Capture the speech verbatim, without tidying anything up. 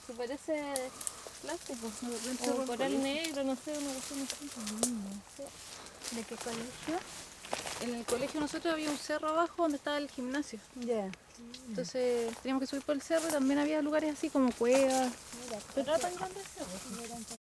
que parece plástico. repente O por coral colegio. negro, no sé, una cosa así. ¿De qué colegio? En el colegio nosotros había un cerro abajo donde estaba el gimnasio. Ya. Entonces teníamos que subir por el cerro y también había lugares así como cuevas. Mira, Pero era tan grande el cerro.